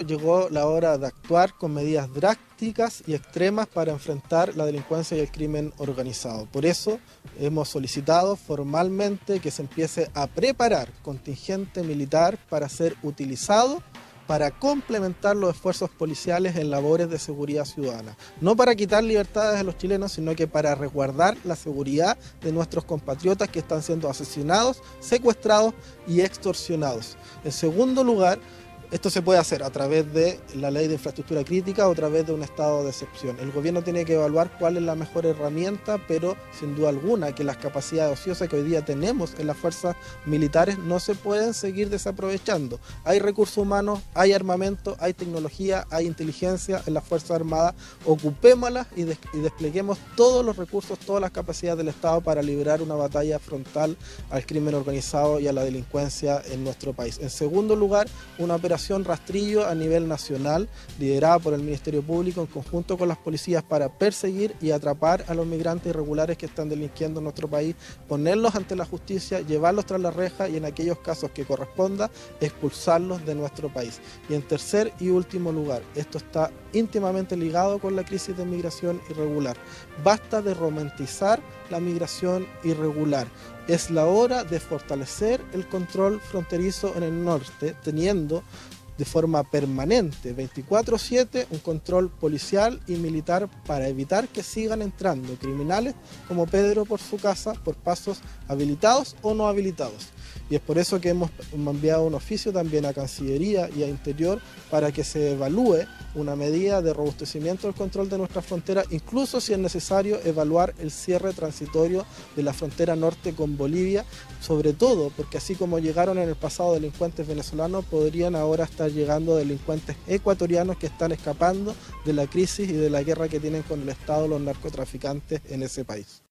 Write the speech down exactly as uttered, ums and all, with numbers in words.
Llegó la hora de actuar con medidas drásticas y extremas para enfrentar la delincuencia y el crimen organizado. Por eso hemos solicitado formalmente que se empiece a preparar contingente militar para ser utilizado para complementar los esfuerzos policiales en labores de seguridad ciudadana. No para quitar libertades a los chilenos, sino que para resguardar la seguridad de nuestros compatriotas que están siendo asesinados, secuestrados y extorsionados. En segundo lugar, esto se puede hacer a través de la ley de infraestructura crítica o a través de un estado de excepción. El gobierno tiene que evaluar cuál es la mejor herramienta, pero sin duda alguna que las capacidades ociosas que hoy día tenemos en las fuerzas militares no se pueden seguir desaprovechando. Hay recursos humanos, hay armamento, hay tecnología, hay inteligencia en las Fuerzas Armadas. Ocupémoslas y, des y despleguemos todos los recursos, todas las capacidades del Estado para librar una batalla frontal al crimen organizado y a la delincuencia en nuestro país. En segundo lugar, una operación Rastrillo a nivel nacional, liderada por el Ministerio Público en conjunto con las policías para perseguir y atrapar a los migrantes irregulares que están delinquiendo en nuestro país, ponerlos ante la justicia, llevarlos tras la reja y en aquellos casos que corresponda, expulsarlos de nuestro país. Y en tercer y último lugar, esto está íntimamente ligado con la crisis de migración irregular. Basta de romantizar la migración irregular. Es la hora de fortalecer el control fronterizo en el norte, teniendo de forma permanente, veinticuatro siete, un control policial y militar para evitar que sigan entrando criminales como Pedro por su casa por pasos habilitados o no habilitados. Y es por eso que hemos enviado un oficio también a Cancillería y a Interior para que se evalúe una medida de robustecimiento del control de nuestra frontera, incluso si es necesario evaluar el cierre transitorio de la frontera norte con Bolivia, sobre todo porque así como llegaron en el pasado delincuentes venezolanos, podrían ahora estar llegando delincuentes ecuatorianos que están escapando de la crisis y de la guerra que tienen con el Estado los narcotraficantes en ese país.